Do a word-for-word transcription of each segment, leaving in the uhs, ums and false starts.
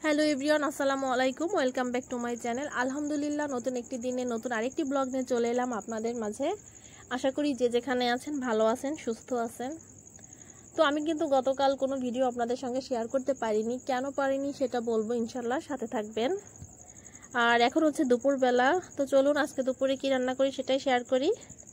Hello everyone, আসসালামু আলাইকুম। Welcome back to my channel. আলহামদুলিল্লাহ, নতুন একটি দিনে নতুন আরেকটি ব্লগ নিয়ে চলে এলাম আপনাদের মাঝে। আশা করি যে যেখানে আছেন ভালো আছেন, সুস্থ আছেন। তো আমি কিন্তু গতকাল কোনো ভিডিও আপনাদের সঙ্গে শেয়ার করতে পারিনি। কেন পারিনি সেটা বলবো, ইনশাল্লাহ সাথে থাকবেন। আর এখন হচ্ছে দুপুরবেলা, তো চলুন আজকে দুপুরে কি রান্না করি সেটাই শেয়ার করি।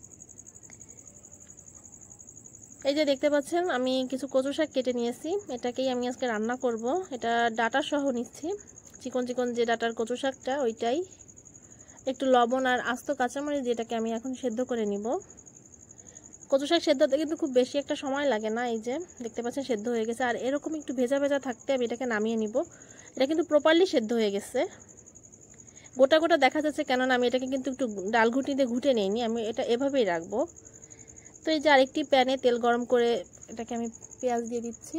এই যে দেখতে পাচ্ছেন, আমি কিছু কচু শাক কেটে নিয়েছি, এটাকেই আমি আজকে রান্না করব। এটা ডাটা সহ নিচ্ছি, চিকন চিকন যে ডাটার কচু শাকটা ওইটাই। একটু লবণ আর আস্ত কাঁচামরিচ, যেটাকে আমি এখন সেদ্ধ করে নিব। কচু শাক সেদ্ধতে কিন্তু খুব বেশি একটা সময় লাগে না। এই যে দেখতে পাচ্ছেন সেদ্ধ হয়ে গেছে, আর এরকম একটু ভেজা ভেজা থাকতে আমি এটাকে নামিয়ে নিব। এটা কিন্তু প্রপারলি সেদ্ধ হয়ে গেছে, গোটা গোটা দেখা যাচ্ছে, কেননা আমি এটাকে কিন্তু একটু ডাল ঘুটনিতে ঘুটে নিইনি, আমি এটা এভাবেই রাখবো। তো এই যে আরেকটি প্যানে তেল গরম করে এটাকে আমি পেঁয়াজ দিয়ে দিচ্ছি।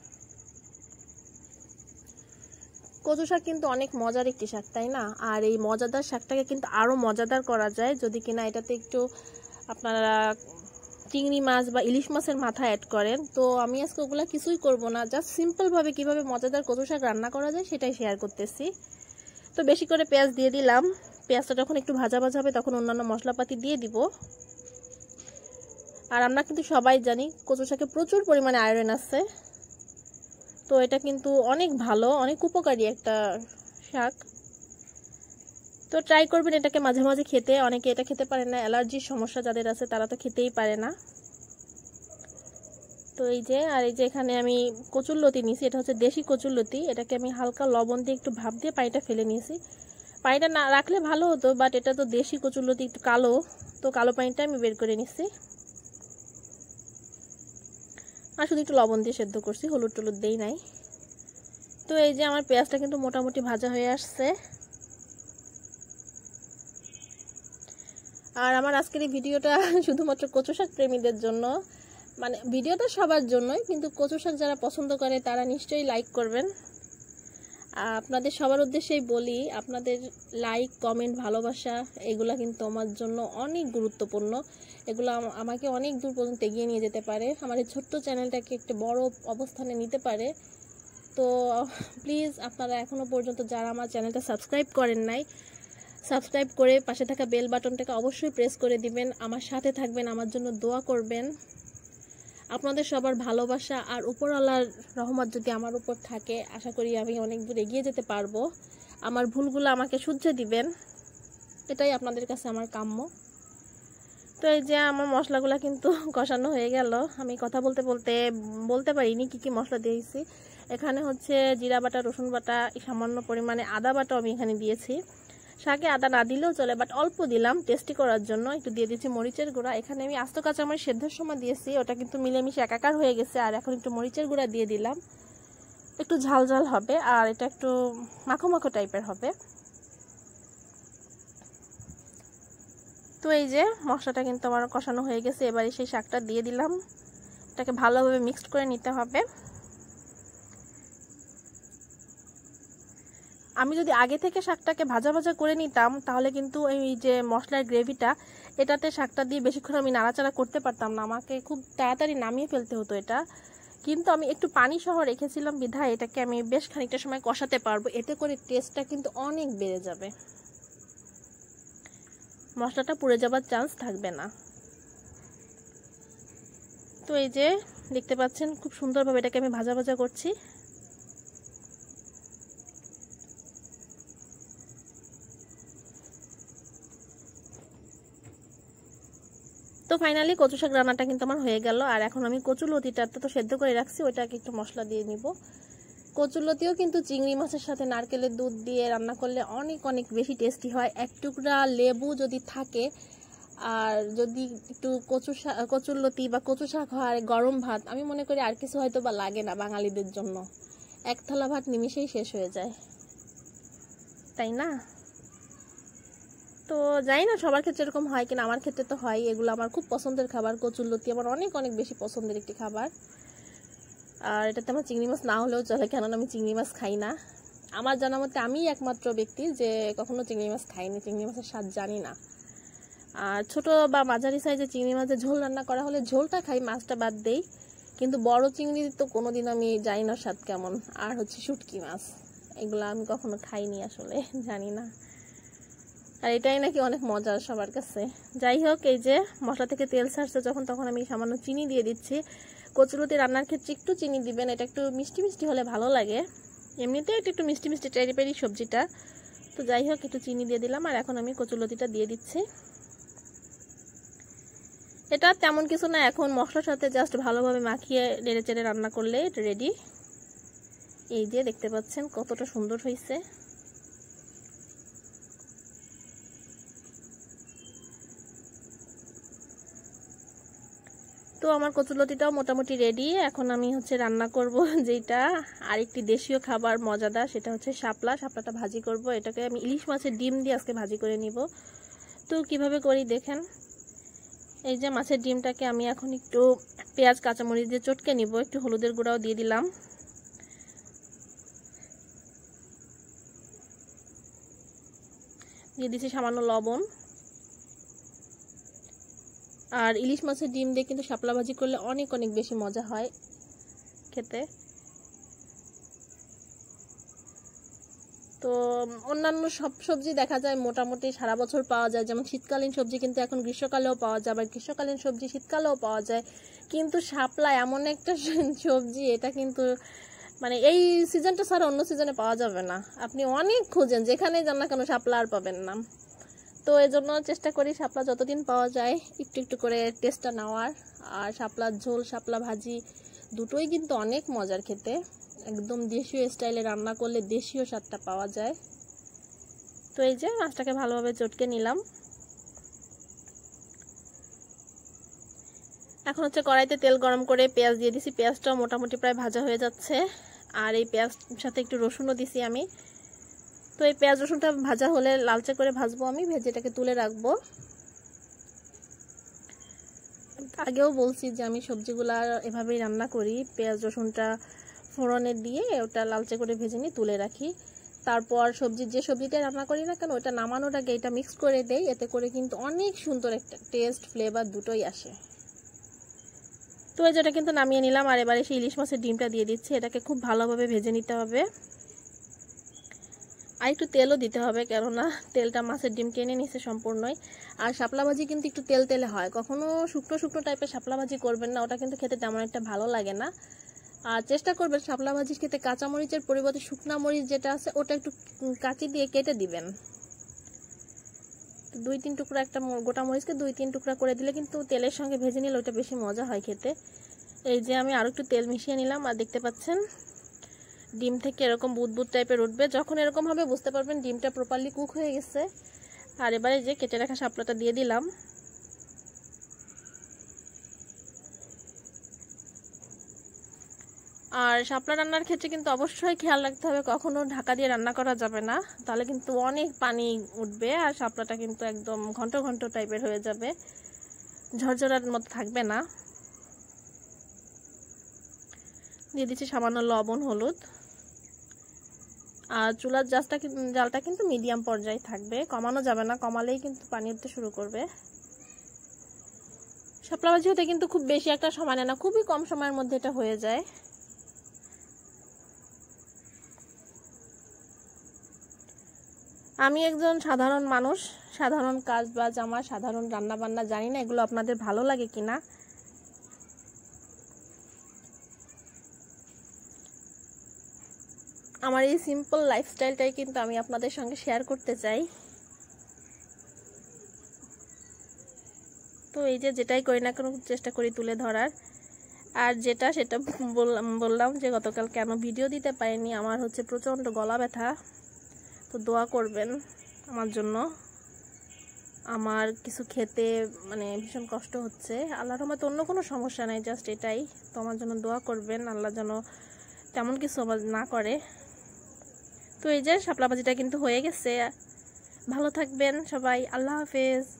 কচু শাক কিন্তু অনেক মজার একটি শাক, তাই না? আর এই মজাদার শাকটাকে কিন্তু আরও মজাদার করা যায় যদি কিনা এটাতে একটু আপনারা চিংড়ি মাছ বা ইলিশ মাছের মাথা অ্যাড করেন। তো আমি আজকে ওগুলো কিছুই করব না, জাস্ট সিম্পলভাবে কীভাবে মজাদার কচু শাক রান্না করা যায় সেটাই শেয়ার করতেছি। তো বেশি করে পেঁয়াজ দিয়ে দিলাম। পেঁয়াজটা যখন একটু ভাজা ভাজা হবে তখন অন্যান্য মশলাপাতি দিয়ে দিব। আর আমরা কিন্তু সবাই জানি কচু শাকে প্রচুর পরিমাণে আয়রন আছে, তো এটা কিন্তু অনেক ভালো, অনেক উপকারী একটা শাক। তো ট্রাই করবেন এটাকে মাঝে মাঝে খেতে। অনেকে এটা খেতে পারে না, অ্যালার্জির সমস্যা যাদের আছে তারা তো খেতেই পারে না। তো এই যে, আর এই যে এখানে আমি কচুরলতি নিয়েছি, এটা হচ্ছে দেশি কচুরলতি। এটাকে আমি হালকা লবণ দিয়ে একটু ভাপ দিয়ে পানিটা ফেলে নিয়েছি। পানিটা না রাখলে ভালো হতো, বাট এটা তো দেশি কচুরলতি, একটু কালো, তো কালো পানিটা আমি বের করে নিচ্ছি। আর শুধু একটু লবণ দিয়ে সেদ্ধ করছি, হলুদ টলুদ দেই নাই। তো এই যে আমার পেঁয়াজটা কিন্তু মোটামুটি ভাজা হয়ে আসছে। আর আমার আজকের এই ভিডিওটা শুধুমাত্র কচু শাক প্রেমীদের জন্য, মানে ভিডিওটা সবার জন্যই, কিন্তু কচু শাক যারা পছন্দ করে তারা নিশ্চয়ই লাইক করবেন। আপনাদের সবার উদ্দেশ্যেই বলি, আপনাদের লাইক, কমেন্ট, ভালোবাসা এগুলো কিন্তু আমার জন্য অনেক গুরুত্বপূর্ণ। এগুলো আমাকে অনেক দূর পর্যন্ত এগিয়ে নিয়ে যেতে পারে, আমার এই ছোট্ট চ্যানেলটাকে একটা বড় অবস্থানে নিতে পারে। তো প্লিজ আপনারা এখনও পর্যন্ত যারা আমার চ্যানেলটা সাবস্ক্রাইব করেন নাই, সাবস্ক্রাইব করে পাশে থাকা বেল বাটনটাকে অবশ্যই প্রেস করে দিবেন, আমার সাথে থাকবেন, আমার জন্য দোয়া করবেন। আপনাদের সবার ভালোবাসা আর উপরওয়ালার রহমত যদি আমার উপর থাকে, আশা করি আমি অনেক দূর এগিয়ে যেতে পারবো। আমার ভুলগুলো আমাকে শুধরে দিবেন, এটাই আপনাদের কাছে আমার কাম্য। তো এই যে আমার মশলাগুলো কিন্তু কষানো হয়ে গেল। আমি কথা বলতে বলতে বলতে পারিনি কি কি মশলা দিয়েছি। এখানে হচ্ছে জিরা বাটা, রসুন বাটা, সামান্য পরিমাণে আদা বাটা আমি এখানে দিয়েছি। শাকে আদা না দিলেও চলে, বাট অল্প দিলাম টেস্টি করার জন্য। একটু দিয়ে দিচ্ছি মরিচের গুঁড়া। এখানে আমি আস্ত কাঁচামরিচ সেদ্ধর সময় দিয়েছি, ওটা কিন্তু মিলেমিশে একাকার হয়ে গেছে। আর এখন একটু মরিচের গুঁড়া দিয়ে দিলাম, একটু ঝাল ঝাল হবে, আর এটা একটু মাখো মাখো টাইপের হবে। তো এই যে মশলাটা কিন্তু আমার কষানো হয়ে গেছে, এবারে সেই শাকটা দিয়ে দিলাম। এটাকে ভালোভাবে মিক্সড করে নিতে হবে। আমি যদি আগে থেকে শাকটাকে ভাজা ভাজা করে নিতাম তাহলে কিন্তু এই যে মশলার গ্রেভিটা, এটাতে শাকটা দিয়ে বেশিক্ষণ আমি নাড়াচাড়া করতে পারতাম না, আমাকে খুব তাড়াতাড়ি নামিয়ে ফেলতে হতো এটা। কিন্তু আমি একটু পানি সহ রেখেছিলাম বিধায় এটাকে আমি বেশ খানিকটা সময় কষাতে পারবো, এতে করে টেস্টটা কিন্তু অনেক বেড়ে যাবে, মশলাটা পুড়ে যাবার চান্স থাকবে না। তো এই যে দেখতে পাচ্ছেন খুব সুন্দরভাবে এটাকে আমি ভাজা ভাজা করছি। তো ফাইনালি কচু শাক রান্নাটা কিন্তু আমার হয়ে গেল। আর এখন আমি কচুলতিটা তো সেদ্ধ করে রাখছি, ওইটাকে একটু মশলা দিয়ে নিব। কচুলতিও কিন্তু চিংড়ি মাছের সাথে নারকেলের দুধ দিয়ে রান্না করলে অনেক অনেক বেশি টেস্টি হয়। এক টুকরা লেবু যদি থাকে, আর যদি একটু কচু শাক, কচুলতি বা কচু শাক হয়, গরম ভাত, আমি মনে করি আর কিছু হয়তো বা লাগে না বাঙালিদের জন্য। এক থালা ভাত নিমিশেই শেষ হয়ে যায়, তাই না? তো জানি না সবার ক্ষেত্রে এরকম হয় কিনা, আমার ক্ষেত্রে তো হয়। এগুলো আমার খুব পছন্দের খাবার, কচুরলতি আমার অনেক অনেক বেশি পছন্দের একটি খাবার। আর এটাতে আমার চিংড়ি মাছ না হলেও চলে, কেননা আমি চিংড়ি মাছ খাই না। আমার জানা মতে আমি একমাত্র ব্যক্তি যে কখনো চিংড়ি মাছ খাইনি, চিংড়ি মাছের স্বাদ জানি না। আর ছোট বা মাঝারি সাইজের চিংড়ি মাছের ঝোল রান্না করা হলে ঝোলটা খাই, মাছটা বাদ দেই। কিন্তু বড় চিংড়ি তো কোনোদিন আমি জানি না স্বাদ কেমন। আর হচ্ছে শুটকি মাছ, এগুলো আমি কখনো খাইনি আসলে, জানি না। আর এটাই নাকি অনেক মজার সবার কাছে। যাই হোক, এই যে মশলা থেকে তেল ছাড়ছে যখন, তখন আমি সামান্য চিনি দিয়ে দিচ্ছি। কচুলতি রান্নার ক্ষেত্রে একটু চিনি দিবেন, এটা একটু মিষ্টি মিষ্টি হলে ভালো লাগে। এমনিতেও একটু একটু মিষ্টি মিষ্টি টাইপেরই সবজিটা। তো যাই হোক, একটু চিনি দিয়ে দিলাম। আর এখন আমি কচুলতিটা দিয়ে দিচ্ছি। এটা তেমন কিছু না, এখন মশলার সাথে জাস্ট ভালোভাবে মাখিয়ে নেড়ে চেড়ে রান্না করলে এটা রেডি। এই যে দেখতে পাচ্ছেন কতটা সুন্দর হয়েছে। তো আমার কচুলতিটাও মোটামুটি রেডি। এখন আমি হচ্ছে রান্না করব যেটা আরেকটি দেশীয় খাবার মজাদার, সেটা হচ্ছে শাপলা। শাপলাটা ভাজি করব। এটাকে আমি ইলিশ মাছের ডিম দিয়ে আজকে ভাজি করে নিব। তো কিভাবে করি দেখেন। এই যে মাছের ডিমটাকে আমি এখন একটু পেঁয়াজ কাঁচামরিচ দিয়ে চটকে নিব, একটু হলুদের গুঁড়াও দিয়ে দিলাম, দিয়ে দিচ্ছি সামান্য লবণ। আর ইলিশ মাছের ডিম দিয়ে কিন্তু শাপলা ভাজি করলে অনেক অনেক বেশি মজা হয় খেতে। তো অন্যান্য সব সবজি দেখা যায় মোটামুটি সারা বছর পাওয়া যায়, যেমন শীতকালীন সবজি কিন্তু এখন গ্রীষ্মকালেও পাওয়া যায়, আবার গ্রীষ্মকালীন সবজি শীতকালেও পাওয়া যায়। কিন্তু শাপলা এমন একটা সবজি, এটা কিন্তু মানে এই সিজনটা ছাড়া অন্য সিজনে পাওয়া যাবে না। আপনি অনেক খুঁজেন, যেখানেই যান না কেন শাপলা আর পাবেন না। তো এই জন্য চেষ্টা করি শাপলা যতদিন পাওয়া যায় একটু একটু করে টেস্টটা নেওয়ার। আর শাপলার ঝোল, শাপলা ভাজি দুটোই কিন্তু অনেক মজার খেতে। একদম দেশীয় স্টাইলে রান্না করলে দেশীয় স্বাদটা পাওয়া যায়। তো এই যে মাছটাকে ভালোভাবে চটকে নিলাম। এখন হচ্ছে কড়াইতে তেল গরম করে পেঁয়াজ দিয়ে দিছি। পেঁয়াজটাও মোটামুটি প্রায় ভাজা হয়ে যাচ্ছে। আর এই পেঁয়াজ সাথে একটু রসুনও দিছি আমি। তো এই পেঁয়াজ রসুনটা ভাজা হলে লালচে করে ভাজবো আমি, ভেজে এটাকে তুলে রাখবো। আগেও বলছি যে আমি সবজিগুলা এভাবেই রান্না করি, পেঁয়াজ রসুনটা ফোড়নে দিয়ে ওটা লালচে করে ভেজে নিয়ে তুলে রাখি। তারপর সবজির যে সবজিটা রান্না করি না কেন, ওটা নামানোর আগে এটা মিক্স করে দেই। এতে করে কিন্তু অনেক সুন্দর একটা টেস্ট, ফ্লেভার দুটোই আসে। তো এই যেটা কিন্তু নামিয়ে নিলাম। আর এবারে সেই ইলিশ মাছের ডিমটা দিয়ে দিচ্ছি। এটাকে খুব ভালোভাবে ভেজে নিতে হবে। আর একটু তেলও দিতে হবে, কেননা তেলটা মাছের ডিম টেনে নিচ্ছে সম্পূর্ণই। আর শাপলা ভাজি কিন্তু একটু তেল তেলে হয়, কখনো শুকনো শুকনো টাইপের শাপলা ভাজি করবেন না, ওটা কিন্তু খেতে তেমন একটা ভালো লাগে না। আর চেষ্টা করবেন শাপলা ভাজি খেতে কাঁচামরিচের পরিবর্তে শুকনা মরিচ যেটা আছে ওটা একটু কাঁচি দিয়ে কেটে দিবেন। দুই তিন টুকরা, একটা গোটা মরিচকে দুই তিন টুকরা করে দিলে কিন্তু তেলের সঙ্গে ভেজে নিলে ওটা বেশি মজা হয় খেতে। এই যে আমি আরো একটু তেল মিশিয়ে নিলাম। আর দেখতে পাচ্ছেন ডিম থেকে এরকম বুদবুদ টাইপের উঠবে। যখন এরকম হবে বুঝতে পারবেন ডিমটা প্রপারলি কুক হয়ে গেছে। আর এবারে যে কেটে রাখা শাপলাটা দিয়ে দিলাম। আর শাপলা রান্নার ক্ষেত্রে কিন্তু অবশ্যই খেয়াল রাখতে হবে, কখনো ঢাকা দিয়ে রান্না করা যাবে না, তাহলে কিন্তু অনেক পানি উঠবে আর শাপলাটা কিন্তু একদম ঘন্ট ঘন্ট টাইপের হয়ে যাবে, ঝরঝরার মতো থাকবে না। দিয়ে দিচ্ছি সামান্য লবণ, হলুদ। আর চুলার জালটা জালটা কিন্তু মিডিয়াম পর্যায়ে থাকবে, কমানো যাবে না, কমালেই কিন্তু পানি উঠতে শুরু করবে। শাপলা ভাজি হতে কিন্তু খুব বেশি একটা সময় নেয় না, খুবই কম সময়ের মধ্যে এটা হয়ে যায়। আমি একজন সাধারণ মানুষ, সাধারণ কাজ বাজ আমার, সাধারণ রান্না বান্না, জানি না এগুলো আপনাদের ভালো লাগে কিনা। আমার এই সিম্পল লাইফস্টাইলটাই কিন্তু আমি আপনাদের সঙ্গে শেয়ার করতে চাই। তো এই যে যেটাই করি না কোনো চেষ্টা করি তুলে ধরার। আর যেটা সেটা বললাম বললাম যে গতকাল কেন ভিডিও দিতে পারিনি, আমার হচ্ছে প্রচণ্ড গলা ব্যথা। তো দোয়া করবেন আমার জন্য, আমার কিছু খেতে মানে ভীষণ কষ্ট হচ্ছে। আল্লাহর রহমতে অন্য কোনো সমস্যা নাই, জাস্ট এটাই। তো আমার জন্য দোয়া করবেন, আল্লাহ যেন তেমন কিছু আমার না করে। তো এই যে শাপলা ভাজিটা কিন্তু হয়ে গেছে। ভালো থাকবেন সবাই, আল্লাহ হাফেজ।